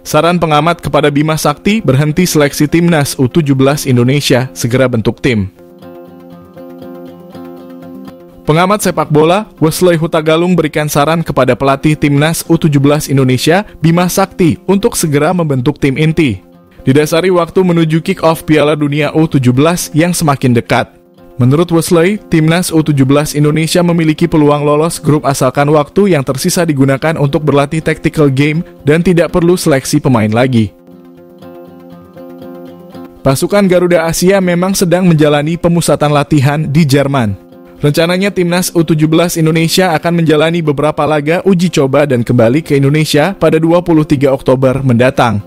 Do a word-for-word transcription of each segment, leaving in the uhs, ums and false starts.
Saran pengamat kepada Bima Sakti, berhenti seleksi timnas U tujuh belas Indonesia, segera bentuk tim. Pengamat sepak bola, Wesley Hutagalung berikan saran kepada pelatih timnas U tujuh belas Indonesia, Bima Sakti, untuk segera membentuk tim inti. Didasari waktu menuju kick-off Piala Dunia U tujuh belas yang semakin dekat. Menurut Wesley, timnas U tujuh belas Indonesia memiliki peluang lolos grup asalkan waktu yang tersisa digunakan untuk berlatih tactical game dan tidak perlu seleksi pemain lagi. Pasukan Garuda Asia memang sedang menjalani pemusatan latihan di Jerman. Rencananya timnas U tujuh belas Indonesia akan menjalani beberapa laga uji coba dan kembali ke Indonesia pada dua puluh tiga Oktober mendatang.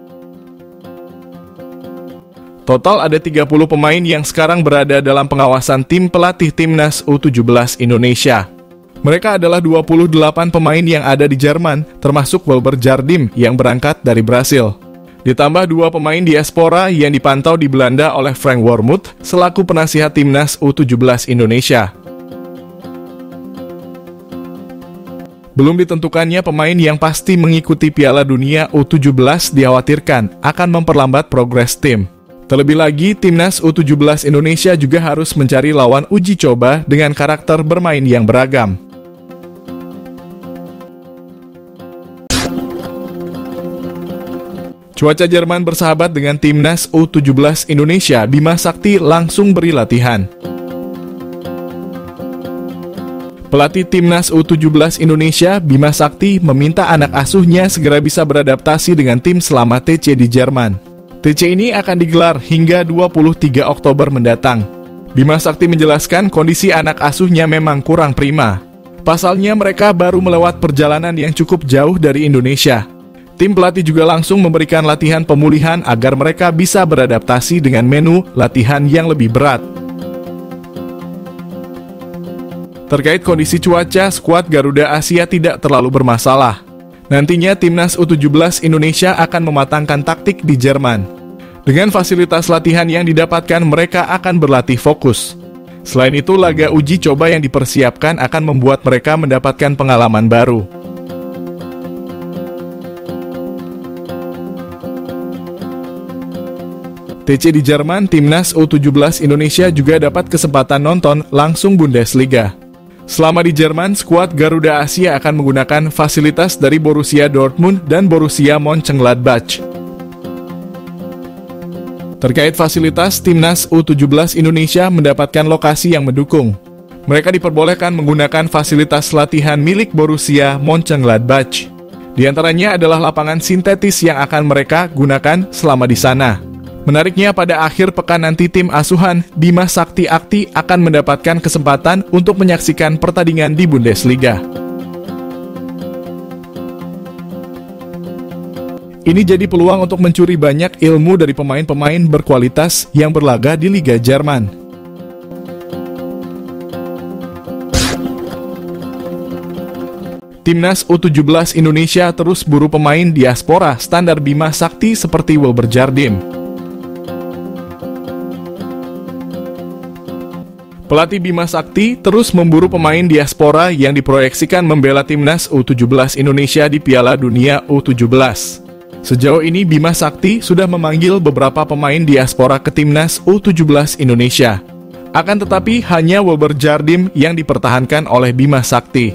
Total ada tiga puluh pemain yang sekarang berada dalam pengawasan tim pelatih timnas U tujuh belas Indonesia. Mereka adalah dua puluh delapan pemain yang ada di Jerman, termasuk Wilber Jardim yang berangkat dari Brasil. Ditambah dua pemain diaspora yang dipantau di Belanda oleh Frank Wormuth selaku penasihat timnas U tujuh belas Indonesia. Belum ditentukannya pemain yang pasti mengikuti Piala Dunia U tujuh belas dikhawatirkan akan memperlambat progres tim. Terlebih lagi, timnas U tujuh belas Indonesia juga harus mencari lawan uji coba dengan karakter bermain yang beragam. Cuaca Jerman bersahabat dengan timnas U tujuh belas Indonesia, Bima Sakti langsung beri latihan. Pelatih timnas U tujuh belas Indonesia, Bima Sakti, meminta anak asuhnya segera bisa beradaptasi dengan tim selama T C di Jerman. T C ini akan digelar hingga dua puluh tiga Oktober mendatang. Bima Sakti menjelaskan kondisi anak asuhnya memang kurang prima. Pasalnya mereka baru melewat perjalanan yang cukup jauh dari Indonesia. Tim pelatih juga langsung memberikan latihan pemulihan agar mereka bisa beradaptasi dengan menu latihan yang lebih berat. Terkait kondisi cuaca, skuad Garuda Asia tidak terlalu bermasalah. Nantinya timnas U tujuh belas Indonesia akan mematangkan taktik di Jerman. Dengan fasilitas latihan yang didapatkan, mereka akan berlatih fokus. Selain itu, laga uji coba yang dipersiapkan akan membuat mereka mendapatkan pengalaman baru. T C di Jerman, timnas U tujuh belas Indonesia juga dapat kesempatan nonton langsung Bundesliga. Selama di Jerman, skuad Garuda Asia akan menggunakan fasilitas dari Borussia Dortmund dan Borussia Mönchengladbach. Terkait fasilitas, timnas U tujuh belas Indonesia mendapatkan lokasi yang mendukung. Mereka diperbolehkan menggunakan fasilitas latihan milik Borussia Mönchengladbach. Di antaranya adalah lapangan sintetis yang akan mereka gunakan selama di sana. Menariknya, pada akhir pekan nanti tim asuhan Bima Sakti Akti akan mendapatkan kesempatan untuk menyaksikan pertandingan di Bundesliga. Ini jadi peluang untuk mencuri banyak ilmu dari pemain-pemain berkualitas yang berlaga di Liga Jerman. Timnas U tujuh belas Indonesia terus buru pemain diaspora standar Bima Sakti seperti Wilber Jardim. Pelatih Bima Sakti terus memburu pemain diaspora yang diproyeksikan membela timnas U tujuh belas Indonesia di Piala Dunia U tujuh belas. Sejauh ini Bima Sakti sudah memanggil beberapa pemain diaspora ke timnas U tujuh belas Indonesia. Akan tetapi hanya Wilber Jardim yang dipertahankan oleh Bima Sakti.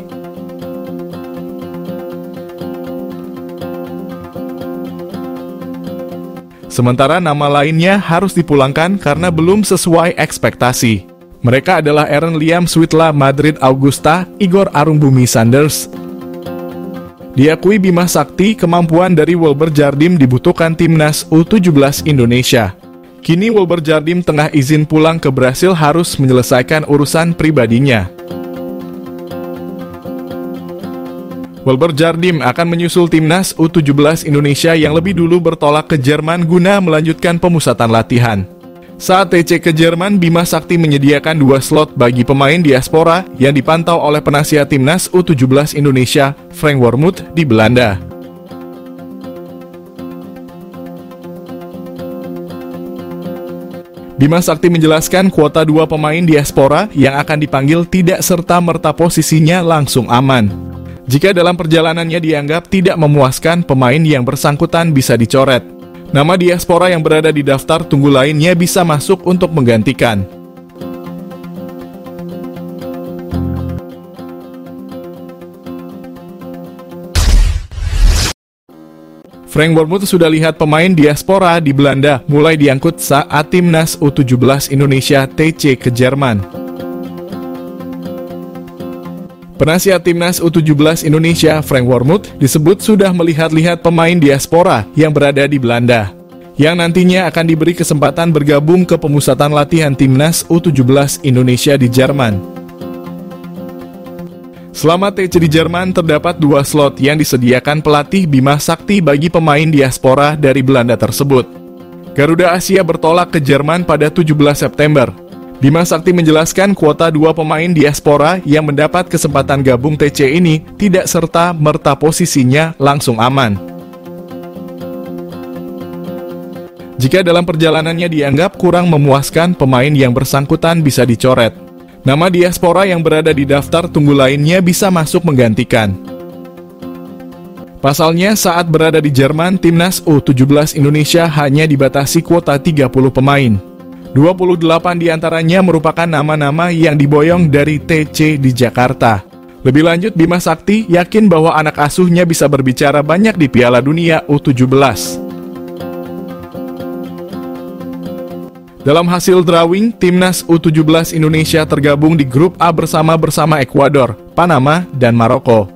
Sementara nama lainnya harus dipulangkan karena belum sesuai ekspektasi. Mereka adalah Aaron Liam Switla Madrid Augusta, Igor Arungbumi Sanders. Diakui Bima Sakti, kemampuan dari Wilber Jardim dibutuhkan timnas U tujuh belas Indonesia. Kini Wilber Jardim tengah izin pulang ke Brasil harus menyelesaikan urusan pribadinya. Wilber Jardim akan menyusul timnas U tujuh belas Indonesia yang lebih dulu bertolak ke Jerman guna melanjutkan pemusatan latihan. Saat T C ke Jerman, Bima Sakti menyediakan dua slot bagi pemain diaspora yang dipantau oleh penasihat timnas U tujuh belas Indonesia, Frank Wormuth, di Belanda. Bima Sakti menjelaskan kuota dua pemain diaspora yang akan dipanggil tidak serta-merta posisinya langsung aman. Jika dalam perjalanannya dianggap tidak memuaskan, pemain yang bersangkutan bisa dicoret. Nama diaspora yang berada di daftar tunggu lainnya bisa masuk untuk menggantikan. Frank Wormoed sudah lihat pemain diaspora di Belanda mulai diangkut saat timnas U tujuh belas Indonesia T C ke Jerman. Penasihat timnas U tujuh belas Indonesia Frank Wormoed disebut sudah melihat-lihat pemain diaspora yang berada di Belanda, yang nantinya akan diberi kesempatan bergabung ke pemusatan latihan timnas U tujuh belas Indonesia di Jerman. Selama T C di Jerman, terdapat dua slot yang disediakan pelatih Bima Sakti bagi pemain diaspora dari Belanda tersebut. Garuda Asia bertolak ke Jerman pada tujuh belas September. Bima Sakti menjelaskan kuota dua pemain diaspora yang mendapat kesempatan gabung T C ini tidak serta-merta posisinya langsung aman. Jika dalam perjalanannya dianggap kurang memuaskan, pemain yang bersangkutan bisa dicoret. Nama diaspora yang berada di daftar tunggu lainnya bisa masuk menggantikan. Pasalnya, saat berada di Jerman, timnas U tujuh belas Indonesia hanya dibatasi kuota tiga puluh pemain. dua puluh delapan diantaranya merupakan nama-nama yang diboyong dari T C di Jakarta. Lebih lanjut, Bima Sakti yakin bahwa anak asuhnya bisa berbicara banyak di Piala Dunia U tujuh belas. Dalam hasil drawing, timnas U tujuh belas Indonesia tergabung di grup A bersama bersama Ekuador, Panama, dan Maroko.